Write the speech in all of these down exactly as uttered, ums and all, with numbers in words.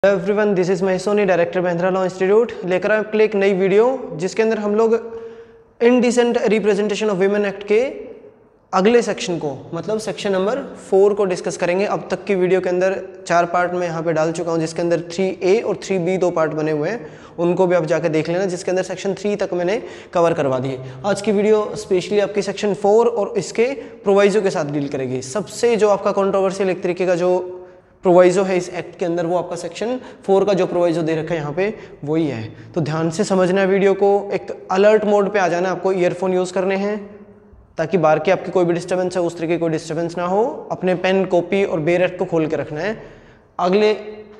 Hello everyone, this is Mahesh Soni, director Mahindra law institute. लेकर आए आपके लिए एक नई वीडियो जिसके अंदर हम लोग indecent representation of women act के अगले सेक्शन को, मतलब सेक्शन नंबर फोर को डिस्कस करेंगे। अब तक की वीडियो के अंदर चार पार्ट में यहाँ पे डाल चुका हूँ, जिसके अंदर थ्री ए और थ्री बी दो पार्ट बने हुए हैं, उनको भी आप जाकर देख लेना, जिसके अंदर सेक्शन थ्री तक मैंने कवर करवा दिए। आज की वीडियो स्पेशली आपकी सेक्शन फोर और इसके प्रोवाइजो के साथ डील करेगी। सबसे जो आपका कॉन्ट्रोवर्शियल एक तरीके का जो प्रोवाइजो है इस एक्ट के अंदर, वो आपका सेक्शन फोर का जो प्रोवाइजो दे रखा है यहाँ पे वही है। तो ध्यान से समझना है वीडियो को, एक अलर्ट मोड पे आ जाना। आपको ईयरफोन यूज़ करने हैं ताकि बाहर की आपकी कोई भी डिस्टर्बेंस है उस तरीके की कोई डिस्टर्बेंस ना हो। अपने पेन, कॉपी और बेरेट को खोल के रखना है। अगले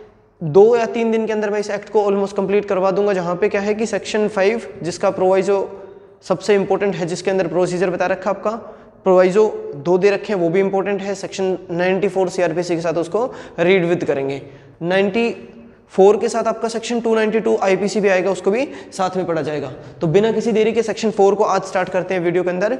दो या तीन दिन के अंदर मैं इस एक्ट को ऑलमोस्ट कंप्लीट करवा दूंगा। जहाँ पे क्या है कि सेक्शन फाइव जिसका प्रोवाइजो सबसे इंपॉर्टेंट है, जिसके अंदर प्रोसीजर बता रखा आपका, प्रोवाइजो दो दे रखे हैं, वो भी इंपॉर्टेंट है। सेक्शन नाइन्टी फोर सीआरपीसी के साथ उसको रीड विद करेंगे। नाइन्टी फोर के साथ आपका section two ninety two IPC भी आएगा, उसको भी साथ में पढ़ा जाएगा। तो बिना किसी देरी के सेक्शन फोर को आज स्टार्ट करते हैं वीडियो के अंदर।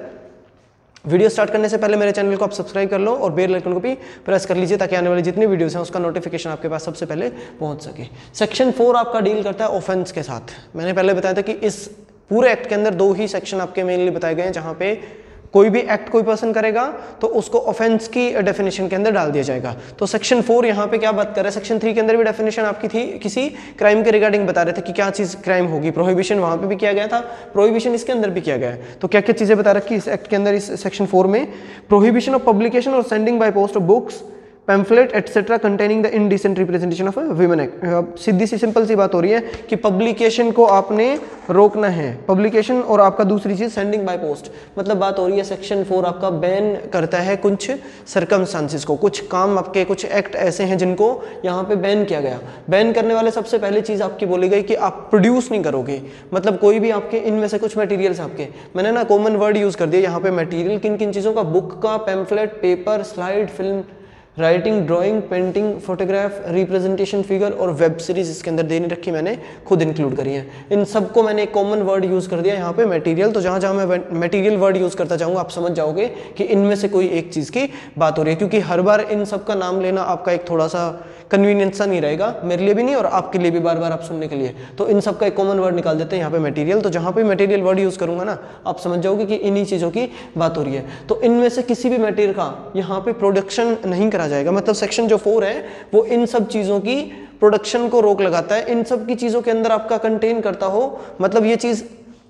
वीडियो स्टार्ट करने से पहले मेरे चैनल को आप सब्सक्राइब कर लो और बेल आइकन को भी प्रेस कर लीजिए, ताकि आने वाली जितनी वीडियोस हैं उसका नोटिफिकेशन आपके पास सबसे पहले पहुंच सके। सेक्शन फोर आपका डील करता है ऑफेंस के साथ। मैंने पहले बताया था कि इस पूरे एक्ट के अंदर दो ही सेक्शन आपके मेनली बताए गए हैं, जहाँ पे कोई भी एक्ट कोई पर्सन करेगा तो उसको ऑफेंस की डेफिनेशन के अंदर डाल दिया जाएगा। तो सेक्शन फोर यहाँ पे क्या बात कर रहा है, सेक्शन थ्री के अंदर भी डेफिनेशन आपकी थी, किसी क्राइम के रिगार्डिंग बता रहे थे कि क्या चीज़ क्राइम होगी। प्रोहिबिशन वहाँ पे भी किया गया था, प्रोहिबिशन इसके अंदर भी किया गया है। तो क्या क्या चीज़ें बता रखी इस एक्ट के अंदर, इस सेक्शन फोर में? प्रोहिबिशन ऑफ पब्लिकेशन और sending by post of books, pamphlet etcetera containing the indecent representation of women act. सीधी सी सिंपल सी बात हो रही है कि पब्लिकेशन को आपने रोकना है, पब्लिकेशन, और आपका दूसरी चीज सेंडिंग बाय पोस्ट। मतलब बात हो रही है सेक्शन फोर आपका बैन करता है कुछ सर्कमस्टांसिस को, कुछ काम आपके, कुछ एक्ट ऐसे हैं जिनको यहाँ पे बैन किया गया। बैन करने वाले सबसे पहले चीज आपकी बोली गई कि आप प्रोड्यूस नहीं करोगे। मतलब कोई भी आपके इनमें से कुछ मटेरियल्स आपके, मैंने ना कॉमन वर्ड यूज कर दिया यहाँ पे मटेरियल, किन किन चीजों का, बुक का, pamphlet, paper, slide, film, writing, drawing, painting, photograph, representation figure और वेब सीरीज इसके अंदर देनी रखी, मैंने खुद इंक्लूड करी है। इन सबको मैंने एक कॉमन वर्ड यूज कर दिया यहाँ पे मटेरियल। तो जहाँ जहाँ मैं मटेरियल वर्ड यूज करता जाऊँगा आप समझ जाओगे कि इनमें से कोई एक चीज़ की बात हो रही है, क्योंकि हर बार इन सब का नाम लेना आपका एक थोड़ा सा कन्वीनियंस सा नहीं रहेगा, मेरे लिए भी नहीं और आपके लिए भी बार बार आप सुनने के लिए। तो इन सब का एक कॉमन वर्ड निकाल देते हैं यहाँ पे मटेरियल। तो जहाँ पे मटेरियल वर्ड यूज करूंगा ना, आप समझ जाओगे कि इन्हीं चीज़ों की बात हो रही है। तो इनमें से किसी भी मटेरियल का यहाँ पे प्रोडक्शन नहीं करा जाएगा। मतलब सेक्शन जो फोर है वो इन सब चीज़ों की प्रोडक्शन को रोक लगाता है। इन सब की चीज़ों के अंदर आपका कंटेन करता हो, मतलब ये चीज़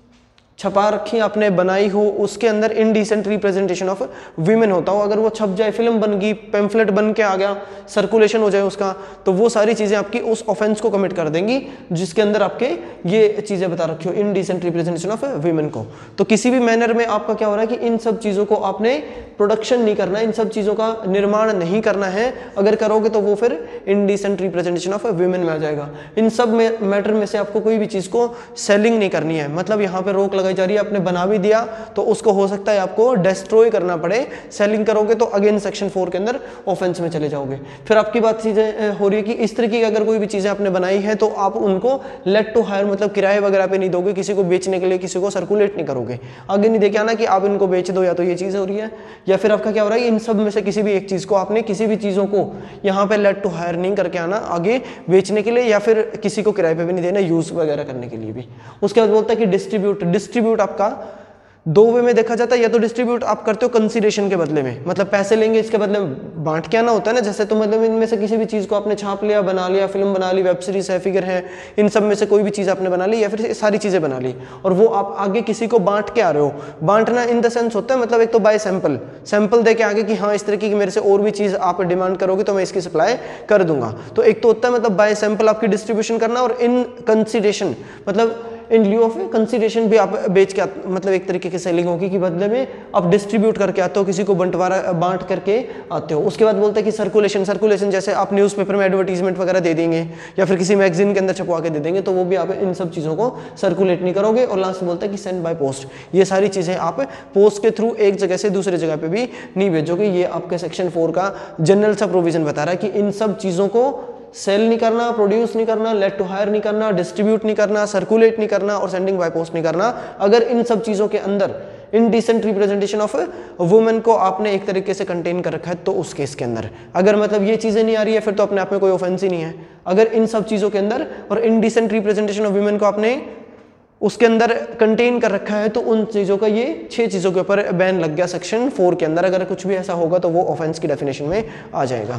छपा रखी आपने, बनाई हो, उसके अंदर इनडिसेंट रिप्रेजेंटेशन ऑफ वीमेन होता हो। अगर वो छप जाए, फिल्म बन गई, पैम्फलेट बन के आ गया, सर्कुलेशन हो जाए उसका, तो वो सारी चीज़ें आपकी उस ऑफेंस को कमिट कर देंगी जिसके अंदर आपके ये चीज़ें बता रखी हो, इनडिसेंट रिप्रेजेंटेशन ऑफ वीमेन को। तो किसी भी मैनर में आपका क्या हो रहा है कि इन सब चीज़ों को आपने प्रोडक्शन नहीं करना, इन सब चीज़ों का निर्माण नहीं करना है। अगर करोगे तो वो फिर इनडिसेंट रिप्रेजेंटेशन ऑफ वीमेन में आ जाएगा। इन सब मैटर में से आपको कोई भी चीज़ को सेलिंग नहीं करनी है। मतलब यहाँ पे रोक लगाई जा रही है, आपने बना भी दिया तो उसको हो सकता है आपको डिस्ट्रॉय करना पड़े। सेलिंग करोगे तो अगेन सेक्शन फोर के अंदर ऑफेंस में चले जाओगे। फिर आपकी बात चीजें हो रही है कि इस तरीके की अगर कोई भी चीजें आपने बनाई है तो आप उनको लेट टू हायर, मतलब किराए वगैरह पे नहीं दोगे, किसी को बेचने के लिए किसी को सर्कुलेट नहीं करोगे। आगे नहीं देखे आना कि आप इनको बेच दो, या तो ये चीज हो रही है, या फिर आपका क्या हो रहा है, इन सब में से किसी भी एक चीज को आपने, किसी भी चीजों को यहाँ पे लेट टू हायर नहीं करके आना आगे बेचने के लिए, या फिर किसी को किराए पे भी नहीं देना, यूज वगैरह करने के लिए भी। उसके बाद बोलता है कि डिस्ट्रीब्यूट, डिस्ट्रीब्यूट आपका दो वे में देखा जाता है। या तो डिस्ट्रीब्यूट आप करते हो कंसीडरेशन के बदले में, मतलब पैसे लेंगे इसके बदले में बांट के आना होता है ना। जैसे तो मतलब इनमें से किसी भी चीज को आपने छाप लिया, बना लिया, फिल्म बना ली, वेब सीरीज है, फिगर है, इन सब में से कोई भी चीज आपने बना ली या फिर सारी चीजें बना ली, और वो आप आगे किसी को बांट के आ रहे हो। बांटना इन द सेंस होता है, मतलब एक तो बाय सैंपल, सैंपल दे के आगे कि हाँ इस तरीके की मेरे से और भी चीज आप डिमांड करोगे तो मैं इसकी सप्लाई कर दूंगा। तो एक तो होता है मतलब बाय सैंपल आपकी डिस्ट्रीब्यूशन करना, और इन कंसीडरेशन मतलब इन लियो ऑफ कंसीडरेशन भी आप बेच के, मतलब एक तरीके की सेलिंग होगी कि बदले में आप डिस्ट्रीब्यूट करके आते हो, किसी को बंटवारा बांट करके आते हो। उसके बाद बोलते हैं कि सर्कुलेशन, सर्कुलेशन जैसे आप न्यूज़पेपर में एडवर्टीजमेंट वगैरह दे देंगे या फिर किसी मैगजीन के अंदर छपवा के दे देंगे, तो वो भी आप इन सब चीज़ों को सर्कुलेट नहीं करोगे। और लास्ट बोलता है कि सेंड बाय पोस्ट, ये सारी चीज़ें आप पोस्ट के थ्रू एक जगह से दूसरी जगह पर भी नहीं भेजोगे। ये आपके सेक्शन फोर का जनरल सा प्रोविजन बता रहा है कि इन सब चीज़ों को सेल नहीं करना, प्रोड्यूस नहीं करना, लेट टू हायर नहीं करना, डिस्ट्रीब्यूट नहीं करना, सर्कुलेट नहीं करना और सेंडिंग बाय पोस्ट नहीं करना। अगर इन सब चीज़ों के अंदर इनडिसेंट रिप्रेजेंटेशन ऑफ वुमेन को आपने एक तरीके से कंटेन कर रखा है, तो उस केस के अंदर अगर मतलब ये चीज़ें नहीं आ रही है फिर तो अपने आप में कोई ऑफेंस ही नहीं है। अगर इन सब चीज़ों के अंदर और इनडिसेंट रिप्रेजेंटेशन ऑफ वुमेन को आपने उसके अंदर कंटेन कर रखा है तो उन चीज़ों का ये छह चीज़ों के ऊपर बैन लग गया सेक्शन फोर के अंदर। अगर कुछ भी ऐसा होगा तो वो ऑफेंस की डेफिनेशन में आ जाएगा।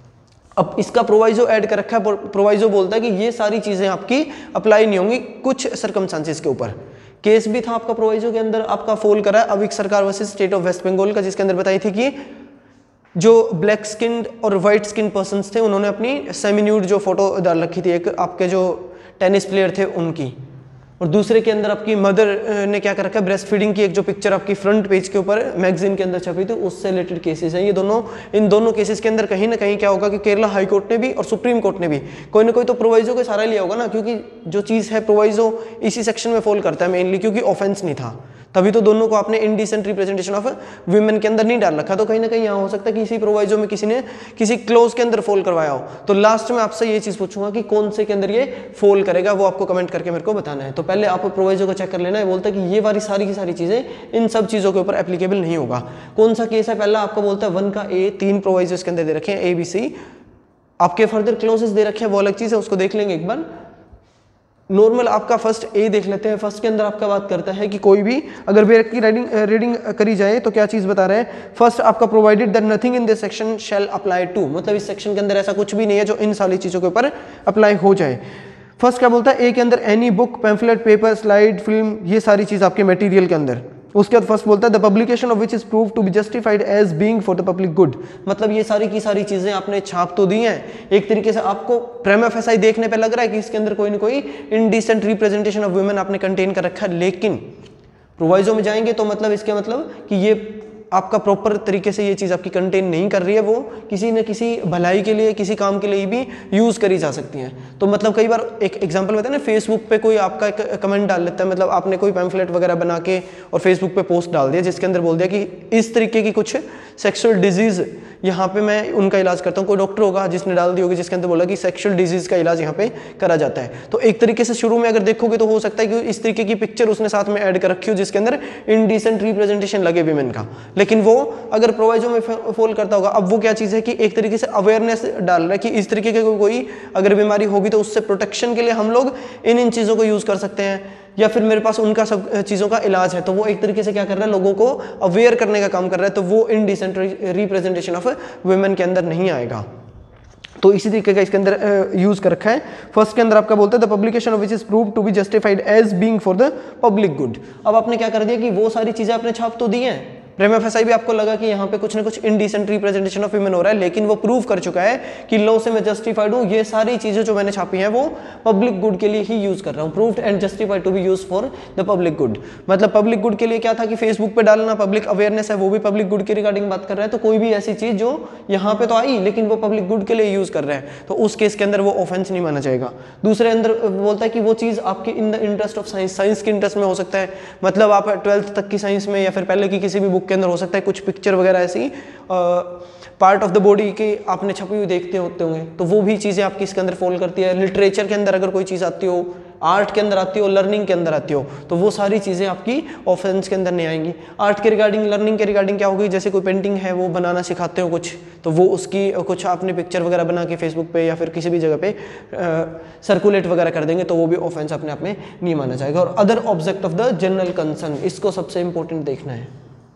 अब इसका प्रोवाइजो ऐड कर रखा है, प्रोवाइजो बोलता है कि ये सारी चीज़ें आपकी अप्लाई नहीं होंगी कुछ सर्कमस्टांसेस के ऊपर। केस भी था आपका प्रोवाइजो के अंदर आपका फोल करा है Avik Sarkar versus state of West Bengal का, जिसके अंदर बताई थी कि जो ब्लैक स्किन और वाइट स्किन पर्सन्स थे उन्होंने अपनी सेमी न्यूड जो फोटो डाल रखी थी, एक आपके जो टेनिस प्लेयर थे उनकी, और दूसरे के अंदर आपकी मदर ने क्या कर रखा है, ब्रेस्ट फीडिंग की एक जो पिक्चर आपकी फ्रंट पेज के ऊपर मैगजीन के अंदर छपी थी उससे रिलेटेड केसेस हैं ये दोनों। इन दोनों केसेस के अंदर कहीं ना कहीं क्या होगा कि केरला हाई कोर्ट ने भी और सुप्रीम कोर्ट ने भी कोई ना कोई तो प्रोवाइजो का सहारा लिया होगा ना, क्योंकि जो चीज़ है प्रोवाइजो इसी सेक्शन में फॉल करता है मेनली, क्योंकि ऑफेंस नहीं था, तभी तो दोनों को आपने इनडिसेंट रिप्रेजेंटेशन ऑफ वुमेन के अंदर नहीं डाल रखा। तो कहीं ना कहीं यहाँ हो सकता है कि इसी प्रोवाइजो में किसी ने किसी क्लोज के अंदर फॉल करवाया हो। तो लास्ट में आपसे ये चीज़ पूछूंगा कि कौन से के अंदर ये फॉल करेगा, वो आपको कमेंट करके मेरे को बताना है। तो पहले आप प्रोवाइजो को चेक कर लेना है, बोलता है कि ये वाली सारी की सारी चीज़ें इन सब चीज़ों के ऊपर एप्लीकेबल नहीं होगा। कौन सा केस है, पहला आपका बोलता है वन का ए, तीन प्रोवाइजो इसके अंदर दे रखे हैं ए बी सी, आपके फर्दर क्लोजेस दे रखे हैं वो अलग चीज़ है, उसको देख लेंगे एक बार। नॉर्मल आपका फर्स्ट ए देख लेते हैं। फर्स्ट के अंदर आपका बात करता है कि कोई भी अगर बेरक की रीडिंग रीडिंग करी जाए तो क्या चीज़ बता रहे हैं, फर्स्ट आपका provided that nothing in this section shall apply to, मतलब इस सेक्शन के अंदर ऐसा कुछ भी नहीं है जो इन सारी चीज़ों के ऊपर अप्लाई हो जाए। फर्स्ट क्या बोलता है, ए के अंदर any book, pamphlet, paper, slide, film, ये सारी चीज़ आपके मटेरियल के अंदर। उसके बाद फर्स्ट बोलता है the publication of which is prove to be justified as being for the public good, मतलब ये सारी की सारी चीजें आपने छाप तो दी हैं, एक तरीके से आपको प्रेमा फेसाई देखने पे लग रहा है कि इसके अंदर कोई ना कोई इनडिसेंट रिप्रेजेंटेशन ऑफ वुमेन आपने कंटेन कर रखा है, लेकिन प्रोवाइजो में जाएंगे तो मतलब इसके मतलब कि ये आपका प्रॉपर तरीके से ये चीज़ आपकी कंटेन नहीं कर रही है, वो किसी न किसी भलाई के लिए किसी काम के लिए भी यूज़ करी जा सकती हैं। तो मतलब कई बार एक एग्जांपल बताए ना, फेसबुक पे कोई आपका एक कमेंट डाल लेता है, मतलब आपने कोई पैम्फलेट वगैरह बना के और फेसबुक पे पोस्ट डाल दिया जिसके अंदर बोल दिया कि इस तरीके की कुछ सेक्सुअल डिजीज़ यहाँ पे मैं उनका इलाज करता हूँ। कोई डॉक्टर होगा जिसने डाल दी होगी जिसके अंदर बोला कि सेक्सुअल डिजीज़ का इलाज यहाँ पे करा जाता है। तो एक तरीके से शुरू में अगर देखोगे तो हो सकता है कि इस तरीके की पिक्चर उसने साथ में ऐड कर रखी हो जिसके अंदर इनडिसेंट रिप्रेजेंटेशन लगे विमेन का, लेकिन वो अगर प्रोवाइजो में फॉल करता होगा। अब वो क्या चीज़ है कि एक तरीके से अवेयरनेस डाल रहा है कि इस तरीके की को, कोई अगर बीमारी होगी तो उससे प्रोटेक्शन के लिए हम लोग इन इन चीज़ों को यूज़ कर सकते हैं, या फिर मेरे पास उनका सब चीज़ों का इलाज है। तो वो एक तरीके से क्या कर रहा है, लोगों को अवेयर करने का काम कर रहा है, तो वो इनडिसेंट रिप्रेजेंटेशन ऑफ वुमेन के अंदर नहीं आएगा। तो इसी तरीके का इसके अंदर यूज कर रखा है। फर्स्ट के अंदर आपका बोलता है the publication of which is prove to be justified as being for the public good. अब आपने क्या कर दिया कि वो सारी चीजें आपने छाप तो दी हैं, प्रेमा फेसाई भी आपको लगा कि यहाँ पे कुछ ना कुछ इनडिसेंट रिप्रेजेंटेशन ऑफ वुमेन हो रहा है, लेकिन वो प्रूव कर चुका है कि लॉ से मैं जस्टिफाइड हूँ, ये सारी चीजें जो मैंने छापी हैं वो पब्लिक गुड के लिए ही यूज कर रहा हूँ, proved and justified to be use for the public good. मतलब पब्लिक गुड के लिए क्या था कि फेसबुक पे डालना पब्लिक अवेयरनेस है, वो भी पब्लिक गुड के रिगार्डिंग बात कर रहा है। तो कोई भी ऐसी चीज जो यहाँ पे तो आई लेकिन वो पब्लिक गुड के लिए यूज कर रहा है, तो उस केस के अंदर वो ऑफेंस नहीं माना जाएगा। दूसरे अंदर बोलता है कि वो चीज आपके in the interest of science, science के इंटरेस्ट में हो सकता है, मतलब आप ट्वेल्थ तक की साइंस में या फिर पहले की किसी भी बुक के अंदर हो सकता है कुछ पिक्चर वगैरह ऐसी पार्ट ऑफ द बॉडी के आपने छपी हुई देखते होते होंगे, तो वो भी चीज़ें आपकी इसके अंदर फॉल करती है। लिटरेचर के अंदर अगर कोई चीज़ आती हो, आर्ट के अंदर आती हो, लर्निंग के अंदर आती हो, तो वो सारी चीज़ें आपकी ऑफेंस के अंदर नहीं आएंगी। आर्ट के रिगार्डिंग, लर्निंग के रिगार्डिंग क्या होगी, जैसे कोई पेंटिंग है वो बनाना सिखाते हो कुछ, तो वो उसकी कुछ आपने पिक्चर वगैरह बना के फेसबुक पे या फिर किसी भी जगह पे सर्कुलेट वगैरह कर देंगे, तो वो भी ऑफेंस अपने आप में नहीं माना जाएगा। और other object of the general concern, इसको सबसे इंपॉर्टेंट देखना है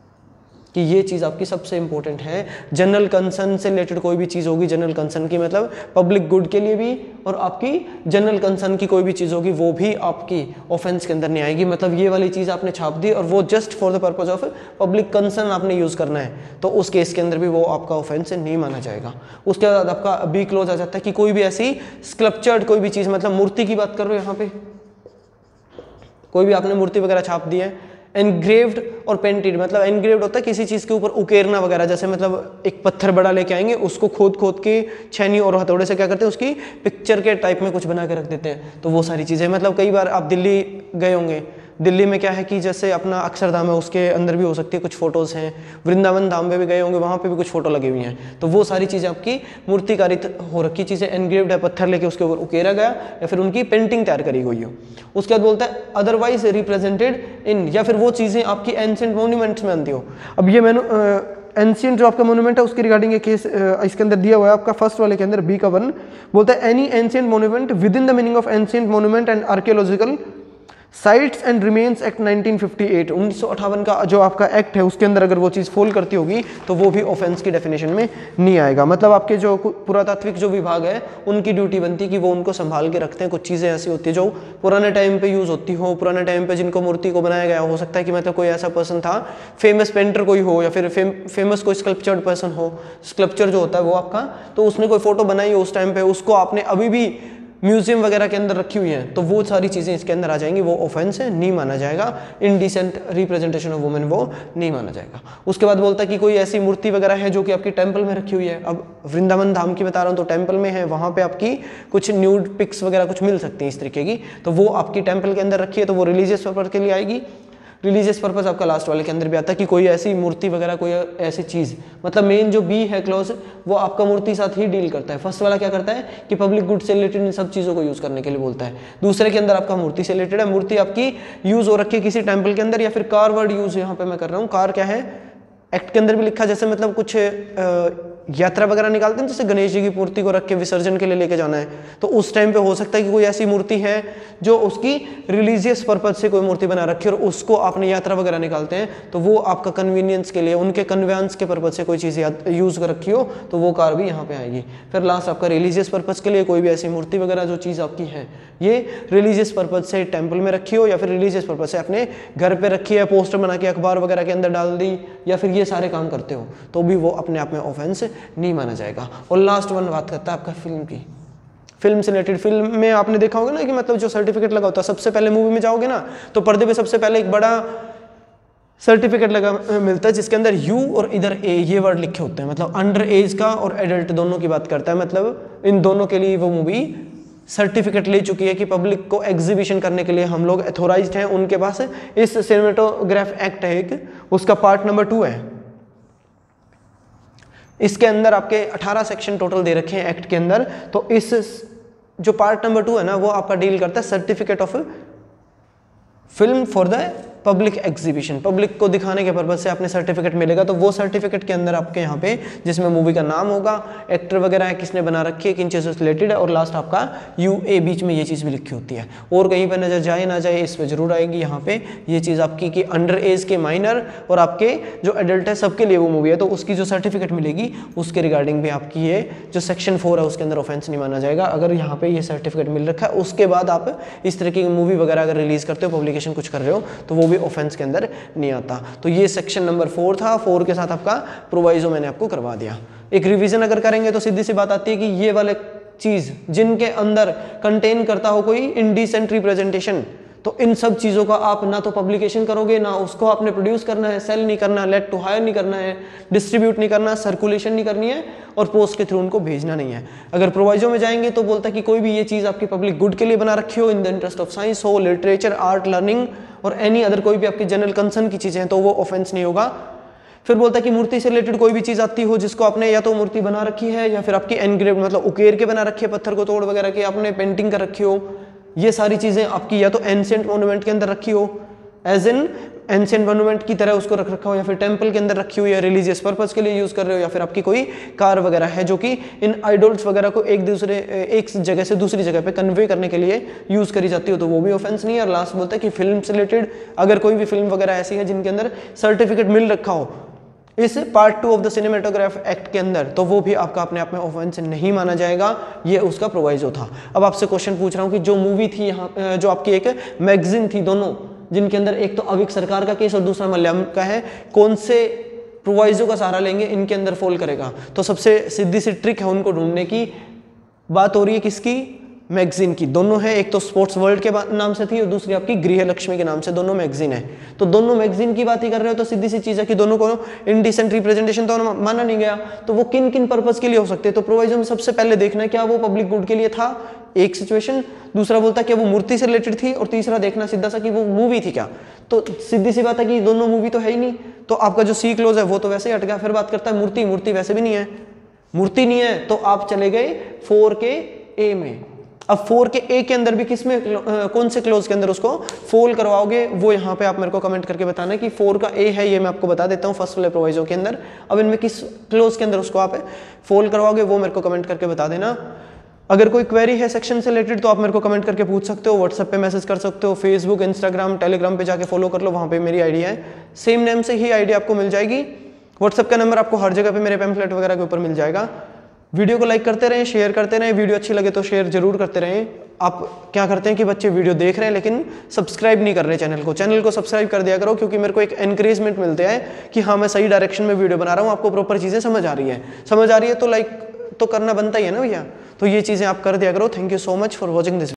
कि ये चीज़ आपकी सबसे इंपॉर्टेंट है। जनरल कंसर्न से रिलेटेड कोई भी चीज़ होगी, जनरल कंसर्न की मतलब पब्लिक गुड के लिए भी, और आपकी जनरल कंसर्न की कोई भी चीज़ होगी वो भी आपकी ऑफेंस के अंदर नहीं आएगी। मतलब ये वाली चीज़ आपने छाप दी और वो just for the purpose of public concern आपने यूज़ करना है, तो उस केस के अंदर भी वो आपका ऑफेंस नहीं माना जाएगा। उसके बाद आपका बी क्लोज आ जाता है कि कोई भी ऐसी स्कल्पचर्ड कोई भी चीज़, मतलब मूर्ति की बात कर रहे हो यहाँ पे, कोई भी आपने मूर्ति वगैरह छाप दी है, एनग्रेव्ड और पेंटेड, मतलब एनग्रेव्ड होता है किसी चीज़ के ऊपर उकेरना वगैरह, जैसे मतलब एक पत्थर बड़ा लेके आएंगे, उसको खोद खोद के छेनी और हथौड़े से क्या करते हैं, उसकी पिक्चर के टाइप में कुछ बना के रख देते हैं। तो वो सारी चीज़ें, मतलब कई बार आप दिल्ली गए होंगे, दिल्ली में क्या है कि जैसे अपना अक्षरधाम है उसके अंदर भी हो सकती है कुछ फोटोज़ हैं, वृंदावन धाम में भी गए होंगे वहाँ पे भी कुछ फोटो लगी हुई हैं, तो वो सारी चीज़ें आपकी मूर्तिकारित हो रखी चीज़ें, एनग्रेव्ड है, पत्थर लेके उसके ऊपर उकेरा गया या फिर उनकी पेंटिंग तैयार करी गई हो। उसके बाद बोलता है अदरवाइज रिप्रेजेंटेड इन, या फिर वो चीज़ें आपकी एंशिएंट मोन्यूमेंट्स में आती हो। अब ये मैंने एंशिएंट जो आपका मोन्यूमेंट है उसके रिगार्डिंग एक केस इसके अंदर दिया हुआ है आपका फर्स्ट वाले के अंदर बी का वन बोलता है any ancient monument within the meaning of ancient monument and archaeological sites and remains act nineteen fifty eight, उन्नीस सौ अट्ठावन का जो आपका एक्ट है उसके अंदर अगर वो चीज़ फॉल करती होगी तो वो भी ऑफेंस की डेफिनेशन में नहीं आएगा। मतलब आपके जो पुरातात्विक जो विभाग है उनकी ड्यूटी बनती है कि वो उनको संभाल के रखते हैं। कुछ चीज़ें ऐसी होती है जो पुराने टाइम पे यूज़ होती हो, पुराने टाइम पे जिनको मूर्ति को बनाया गया हो सकता है कि मतलब कोई ऐसा पर्सन था, फेमस पेंटर कोई हो या फिर फेम, फेमस कोई स्कल्पचर्ड पर्सन हो, स्कल्पचर जो होता है वो आपका, तो उसने कोई फोटो बनाई हो उस टाइम पे, उसको आपने अभी भी म्यूजियम वगैरह के अंदर रखी हुई हैं, तो वो सारी चीज़ें इसके अंदर आ जाएंगी, वो ऑफेंस है, नहीं माना जाएगा। इनडिसेंट रिप्रेजेंटेशन ऑफ वुमेन वो नहीं माना जाएगा। उसके बाद बोलता है कि कोई ऐसी मूर्ति वगैरह है जो कि आपकी टेंपल में रखी हुई है। अब वृंदावन धाम की बता रहा हूँ तो टेंपल में है, वहाँ पे आपकी कुछ न्यूड पिक्स वगैरह कुछ मिल सकती हैं इस तरीके की, तो वो आपकी टेंपल के अंदर रखी है, तो वो रिलीजियस पर्पज के लिए आएगी। रिलीजियस पर्पस आपका लास्ट वाले के अंदर भी आता है कि कोई ऐसी मूर्ति वगैरह कोई ऐसी चीज़, मतलब मेन जो बी है क्लॉज वो आपका मूर्ति साथ ही डील करता है। फर्स्ट वाला क्या करता है कि पब्लिक गुड से रिलेटेड इन सब चीज़ों को यूज़ करने के लिए बोलता है। दूसरे के अंदर आपका मूर्ति से रिलेटेड है, मूर्ति आपकी यूज़ हो रखी है किसी टेम्पल के अंदर, या फिर कार वर्ड यूज़ यहाँ पे मैं कर रहा हूँ। कार क्या है, एक्ट के अंदर भी लिखा, जैसे मतलब कुछ आ, यात्रा वगैरह निकालते हैं, जैसे गणेश जी की मूर्ति को रख के विसर्जन के लिए लेके जाना है, तो उस टाइम पे हो सकता है कि कोई ऐसी मूर्ति है जो उसकी रिलीजियस पर्पज से कोई मूर्ति बना रखी है और उसको आपने यात्रा वगैरह निकालते हैं, तो वो आपका कन्वीनियंस के लिए, उनके कन्वेंस के पर्पज से कोई चीज़ यूज़ कर रखी हो तो वो कार भी यहाँ पे आएगी। फिर लास्ट आपका रिलीजियस पर्पज के लिए कोई भी ऐसी मूर्ति वगैरह जो चीज़ आपकी है ये रिलीजियस पर्पज से टेम्पल में रखी हो या फिर रिलीजियस पर्पज से अपने घर पर रखी है, पोस्टर बना के अखबार वगैरह के अंदर डाल दी, या फिर ये सारे काम करते हो, तो भी वो अपने आप में ऑफेंस नहीं माना जाएगा। और लास्ट वन बात करता है आपका फिल्म की। फिल्म से रिलेटेड, फिल्म में आपने देखा होगा ना कि मतलब जो सर्टिफिकेट लगा होता है, सबसे पहले मूवी में जाओगे ना तो पर्दे पे सबसे पहले एक बड़ा सर्टिफिकेट लगा मिलता है जिसके अंदर यू और इधर ए ये वर्ड लिखे होते हैं, मतलब अंडर एज का और एडल्ट दोनों की बात करता है। मतलब इन दोनों के लिए वो मूवी सर्टिफिकेट ले चुकी है कि पब्लिक को एग्जीबिशन करने के लिए हम लोग अथोराइज्ड हैं, उनके पास इस सिनेमेटोग्राफ एक्ट है एक, उसका पार्ट नंबर टू है। इसके अंदर आपके अठारह सेक्शन टोटल दे रखे हैं एक्ट के अंदर, तो इस जो पार्ट नंबर टू है ना वो आपका डील करता है certificate of film for the public exhibition, public को दिखाने के पर्पज से आपने सर्टिफिकेट मिलेगा। तो वो सर्टिफिकेट के अंदर आपके यहाँ पे जिसमें मूवी का नाम होगा, एक्टर वगैरह है, किसने बना रखी है, किन चीज़ों से रिलेटेड है, और लास्ट आपका यू ए बीच में ये चीज़ भी लिखी होती है। और कहीं पर नजर जाए ना जाए इस पर जरूर आएगी यहाँ पे ये चीज़ आपकी कि अंडर एज के, माइनर और आपके जो एडल्ट है सबके लिए वो मूवी है, तो उसकी जो सर्टिफिकेट मिलेगी उसके रिगार्डिंग भी आपकी ये जो सेक्शन फोर है उसके अंदर ऑफेंस नहीं माना जाएगा। अगर यहाँ पे ये सर्टिफिकेट मिल रखा है उसके बाद आप इस तरीके की मूवी वगैरह अगर रिलीज करते हो, पब्लिकेशन कुछ कर रहे हो, तो वो भी ऑफेंस के अंदर नहीं आता। तो ये सेक्शन नंबर फोर था, फोर के साथ आपका प्रोवाइजो मैंने आपको करवा दिया। एक रिवीजन अगर करेंगे तो सीधी सी बात आती है कि ये वाले चीज जिनके अंदर कंटेन करता हो कोई इनडिसेंट रिप्रेजेंटेशन, तो इन सब चीज़ों का आप ना तो पब्लिकेशन करोगे, ना उसको आपने प्रोड्यूस करना है, सेल नहीं करना, लेट टू हायर नहीं करना है, डिस्ट्रीब्यूट नहीं करना, सर्कुलेशन नहीं करनी है और पोस्ट के थ्रू उनको भेजना नहीं है। अगर प्रोवाइजो में जाएंगे तो बोलता है कि कोई भी ये चीज़ आपकी पब्लिक गुड के लिए बना रखी हो, in the interest of science हो, लिटरेचर, आर्ट, लर्निंग और एनी अदर कोई भी आपकी जनरल कंसर्न की चीज़ें हैं, तो वो ऑफेंस नहीं होगा। फिर बोलता है कि मूर्ति से रिलेटेड कोई भी चीज़ आती हो जिसको आपने या तो मूर्ति बना रखी है या फिर आपकी एनग्रेव मतलब उकेर के बना रखी है, पत्थर को तोड़ वगैरह के आपने पेंटिंग कर रखी हो, ये सारी चीज़ें आपकी या तो एंशिएंट मॉन्यूमेंट के अंदर रखी हो, एज इन एंशिएंट मॉन्यूमेंट की तरह उसको रख रखा हो, या फिर टेंपल के अंदर रखी हुई है, रिलीजियस पर्पस के लिए यूज़ कर रहे हो, या फिर आपकी कोई कार वगैरह है जो कि इन आइडल्स वगैरह को एक दूसरे एक जगह से दूसरी जगह पे कन्वे करने के लिए यूज़ करी जाती हो, तो वो भी ऑफेंस नहीं है। और लास्ट बोलता है कि फिल्म से रिलेटेड अगर कोई भी फिल्म वगैरह ऐसी है जिनके अंदर सर्टिफिकेट मिल रखा हो इस part two of the cinematograph act के अंदर, तो वो भी आपका अपने आप में ऑफेंस नहीं माना जाएगा। ये उसका प्रोवाइजो था। अब आपसे क्वेश्चन पूछ रहा हूँ कि जो मूवी थी यहाँ, जो आपकी एक मैगजीन थी, दोनों जिनके अंदर एक तो अविक सरकार का केस और दूसरा मलयालम का है, कौन से प्रोवाइजो का सहारा लेंगे, इनके अंदर फॉल करेगा? तो सबसे सीधी सी ट्रिक है उनको ढूंढने की। बात हो रही है किसकी? मैगजीन की। दोनों है, एक तो स्पोर्ट्स वर्ल्ड के नाम से थी और दूसरी आपकी गृह लक्ष्मी के नाम से, दोनों मैगजीन है। तो दोनों मैगजीन की बात ही कर रहे हो तो सीधी सी चीज है कि दोनों को इनडिसेंट रिप्रेजेंटेशन तो माना नहीं गया। तो वो किन किन पर्पस के लिए हो सकते हैं? तो प्रोवाइजो में सबसे पहले देखना है क्या वो पब्लिक गुड के लिए था एक सिचुएशन, दूसरा बोलता कि वो मूर्ति से रिलेटेड थी, और तीसरा देखना सीधा सा कि वो मूवी थी क्या। तो सीधी सी बात है कि दोनों मूवी तो है ही नहीं, तो आपका जो सी क्लोज है वो तो वैसे ही हट गया। फिर बात करता है मूर्ति, मूर्ति वैसे भी नहीं है, मूर्ति नहीं है, तो आप चले गए फोर के ए में। अब फोर के ए के अंदर भी किस में, कौन से क्लोज के अंदर उसको फोल करवाओगे, वो यहाँ पे आप मेरे को कमेंट करके बताना कि फोर का ए है, ये मैं आपको बता देता हूँ फर्स्ट वाले प्रोविजो के अंदर। अब इनमें किस क्लोज के अंदर उसको आप फोल करवाओगे वो मेरे को कमेंट करके बता देना। अगर कोई क्वेरी है सेक्शन से रिलेटेड तो आप मेरे को कमेंट करके पूछ सकते हो, व्हाट्सएप पे मैसेज कर सकते हो, फेसबुक, इंस्टाग्राम, टेलीग्राम पे जाके फॉलो कर लो, वहाँ पे मेरी आईडी है, सेम नेम से ही आईडी आपको मिल जाएगी। व्हाट्सएप का नंबर आपको हर जगह पे मेरे पैम्फलेट वगैरह के ऊपर मिल जाएगा। वीडियो को लाइक करते रहें, शेयर करते रहें, वीडियो अच्छी लगे तो शेयर जरूर करते रहें। आप क्या करते हैं कि बच्चे वीडियो देख रहे हैं लेकिन सब्सक्राइब नहीं कर रहे चैनल को, चैनल को सब्सक्राइब कर दिया करो, क्योंकि मेरे को एक एनकरेजमेंट मिलता है कि हाँ मैं सही डायरेक्शन में वीडियो बना रहा हूँ, आपको प्रॉपर चीज़ें समझ आ रही है, समझ आ रही है तो लाइक तो करना बनता ही है ना भैया। तो ये चीज़ें आप कर दिया करो। Thank you so much for watching this.